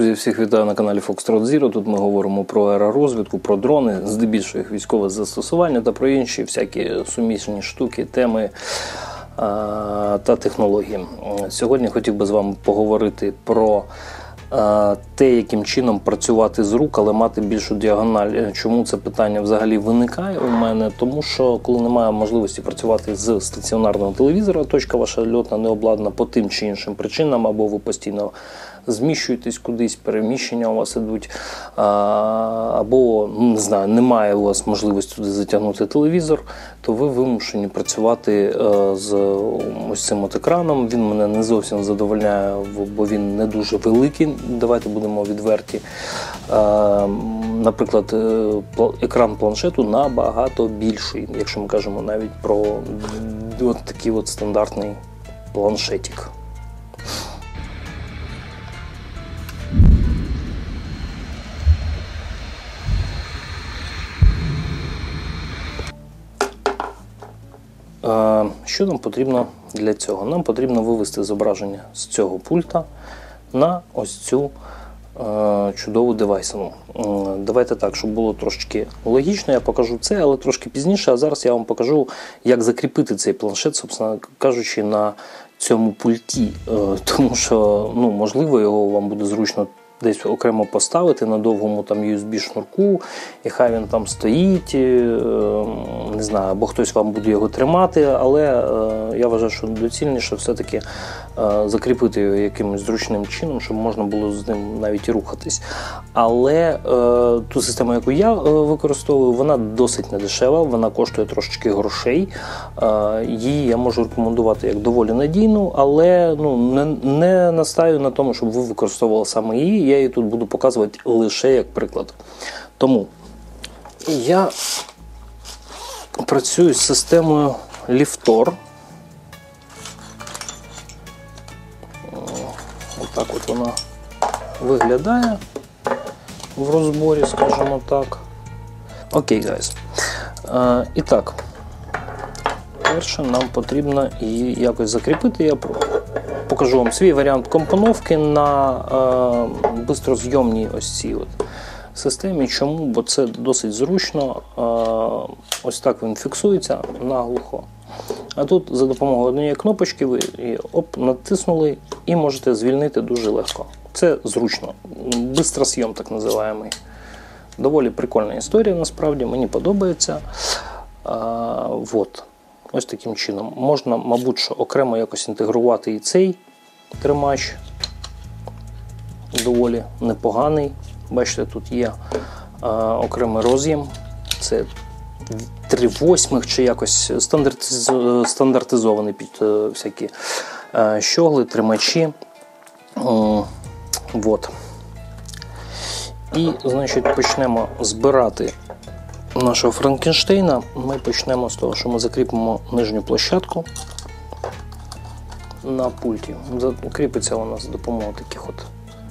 Друзі, всіх вітаю на каналі Foxtrot Zero. Тут ми говоримо про аеророзвідку, про дрони, здебільшого їх військове застосування та про інші всякі сумісні штуки, теми та технології. Сьогодні хотів би з вами поговорити про те, яким чином працювати з рук, але мати більшу діагональ. Чому це питання взагалі виникає у мене? Тому що, коли немає можливості працювати з стаціонарного телевізора, точка ваша льотна не обладнана по тим чи іншим причинам, або ви постійно зміщуєтесь кудись, переміщення у вас ідуть, або, не знаю, немає у вас можливості туди затягнути телевізор, то ви вимушені працювати з ось цим от екраном. Він мене не зовсім задовольняє, бо він не дуже великий, давайте будемо відверті. Наприклад, екран планшету набагато більший, якщо ми кажемо навіть про от такий от стандартний планшетик. Що нам потрібно для цього? Нам потрібно вивести зображення з цього пульта на ось цю чудову девайсину. Давайте так, щоб було трошки логічно, я покажу це, але трошки пізніше, а зараз я вам покажу, як закріпити цей планшет, собственно кажучи, на цьому пульті. Тому що, можливо, його вам буде зручно десь окремо поставити на довгому там USB-шнурку, і хай він там стоїть, не знаю, або хтось вам буде його тримати, але я вважаю, що доцільніше все-таки закріпити його якимось зручним чином, щоб можна було з ним навіть і рухатись. Але ту систему, яку я використовую, вона досить недешева, вона коштує трошечки грошей. Її я можу рекомендувати як доволі надійну, але не настаю на тому, щоб ви використовували саме її. Я її тут буду показувати лише як приклад. Тому я працюю з системою Liftor. Отак от вона виглядає в розборі, скажімо так. Окей, гайз. І так, перше нам потрібно її якось закріпити. Я покажу вам свій варіант компоновки на бистрозйомній ось цій от системі. Чому? Бо це досить зручно. Ось так він фіксується наглухо. А тут за допомогою однієї кнопочки ви її натиснули і можете звільнити дуже легко. Це зручно. Бистросйом так називаємий. Доволі прикольна історія, насправді, мені подобається. Ось таким чином. Можна, мабуть, що окремо якось інтегрувати і цей тримач. Доволі непоганий. Бачите, тут є окремий роз'єм. Це 3/8 чи якось стандартизований під всякі щогли, тримачі. І, значить, почнемо збирати нашого Франкенштейна. Ми почнемо з того, що ми закріпимо нижню площадку на пульті. Кріпиться вона за допомогою таких от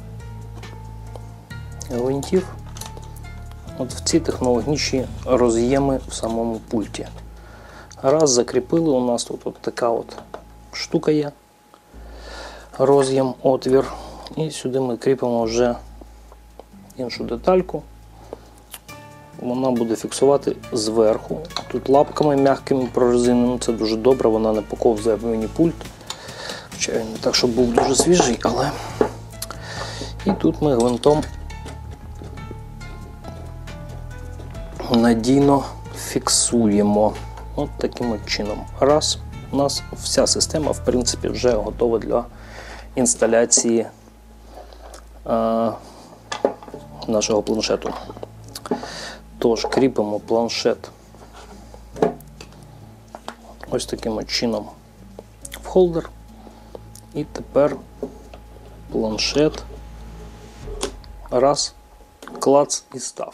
гвинтів. От в ці технологічні роз'єми в самому пульті. Раз закріпили, у нас тут от така от штука є, роз'єм, отвір. І сюди ми кріпимо вже іншу детальку. Вона буде фіксувати зверху. Тут лапками м'якими прорезиненими, це дуже добре, вона не поковзає в мені пульт. Хоча він не так, щоб був дуже свіжий, але... І тут ми гвинтом надійно фіксуємо. От таким от чином. Раз, у нас вся система, в принципі, вже готова для інсталяції нашого планшету. Тож, кріпимо планшет ось таким от чином в холдер. І тепер планшет раз, клац і став.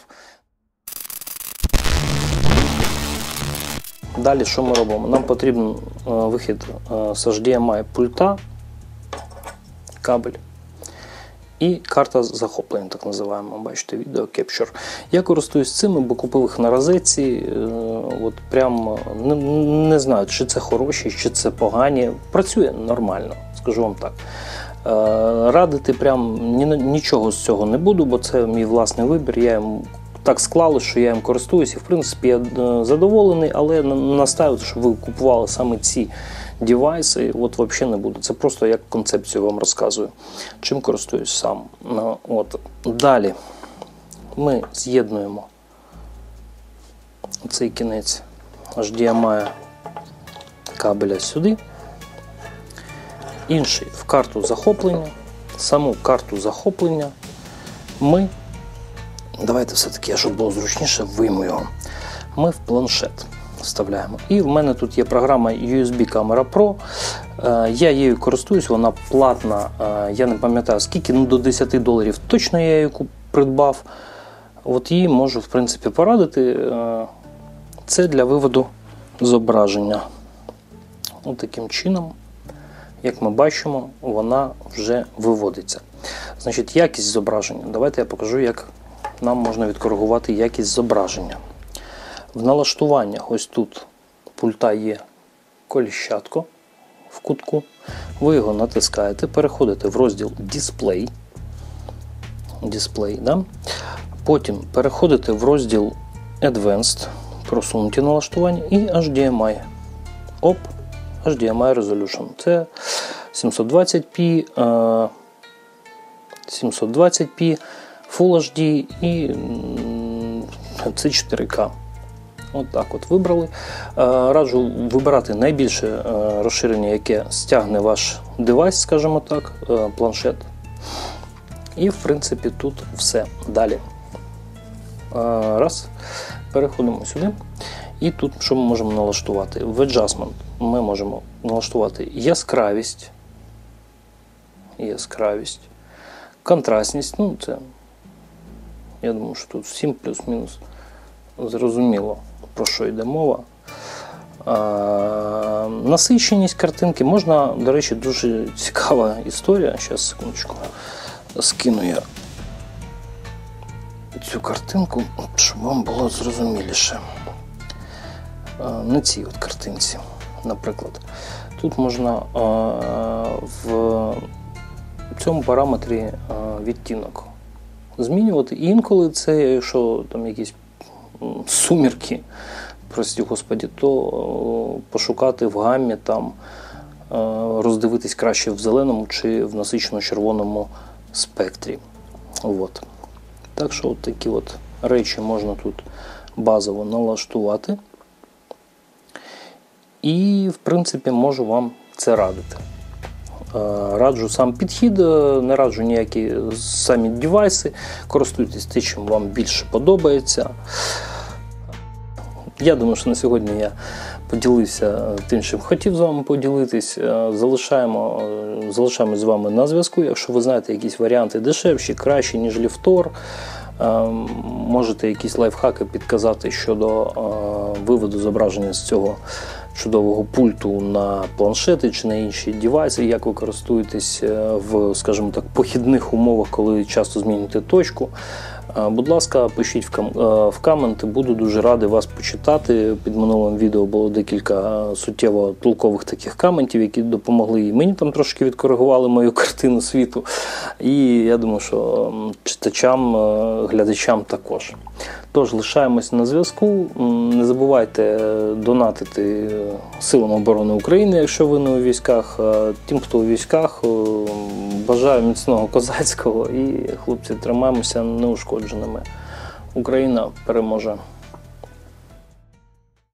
Далі що ми робимо? Нам потрібен вихід з HDMI пульта, кабель і карта захоплення, так називаємо, бачите, відео Capture. Я користуюсь цими, бо купив їх на розетці, прям не знаю, чи це хороші, чи це погані. Працює нормально, скажу вам так. Радити прям нічого з цього не буду, бо це мій власний вибір. Я їм так склалося, що я їм користуюся. В принципі, я задоволений, але настаювати, щоб ви купували саме ці девайси, от взагалі не буду. Це просто як концепцію вам розказую, чим користуюсь сам. От. Далі ми з'єднуємо цей кінець HDMI кабеля сюди, інший в карту захоплення. Саму карту захоплення ми, давайте все-таки, щоб було зручніше, вийму його. Ми в планшет вставляємо. І в мене тут є програма USB Camera Pro. Я її користуюсь, вона платна, я не пам'ятаю скільки, до $10 точно я її придбав. От її можу, в принципі, порадити. Це для виводу зображення. Ось таким чином, як ми бачимо, вона вже виводиться. Значить, якість зображення. Давайте я покажу, як нам можна відкоригувати якість зображення. В налаштуваннях ось тут пульта є коліщатко в кутку. Ви його натискаєте, переходите в розділ Display, да? Потім переходите в розділ Advanced, просунуті налаштування, і HDMI. HDMI Resolution. Це 720p, 720p, Full HD і це 4К. От так от вибрали. Раджу вибирати найбільше розширення, яке стягне ваш девайс, скажімо так, планшет. І, в принципі, тут все. Далі. Раз. Переходимо сюди. І тут що ми можемо налаштувати? В Adjustment ми можемо налаштувати яскравість, контрастність. Ну, це, я думаю, що тут всім плюс-мінус зрозуміло, про що йде мова. Насиченість картинки. Можна, до речі, дуже цікава історія. Зараз, секундочку, скину я цю картинку, щоб вам було зрозуміліше. На цій от картинці, наприклад. Тут можна в цьому параметрі відтінок змінювати. І інколи це, якщо там якісь сумірки, прості господі, то пошукати в гаммі, там, роздивитись краще в зеленому чи в насичено-червоному спектрі. От. Так що от такі от речі можна тут базово налаштувати. І, в принципі, можу вам це радити. Раджу сам підхід, не раджу ніякі самі девайси. Користуйтесь тим, чим вам більше подобається. Я думаю, що на сьогодні я поділився тим, чим хотів з вами поділитись. Залишаємось з вами на зв'язку. Якщо ви знаєте якісь варіанти дешевші, кращі, ніж ліфтор, можете якісь лайфхаки підказати щодо виводу зображення з цього чудового пульту на планшети чи на інші девайси, як ви користуєтесь в, скажімо так, похідних умовах, коли часто змінюєте точку. Будь ласка, пишіть в коменти, буду дуже радий вас почитати. Під минулим відео було декілька суттєво толкових таких коментів, які допомогли і мені там трошки відкоригували мою картину світу. І я думаю, що читачам, глядачам також. Тож, лишаємось на зв'язку. Не забувайте донатити Силам оборони України, якщо ви не у військах. Тим, хто у військах, бажаю міцного козацького і, хлопці, тримаємося неушкодженими. Україна переможе.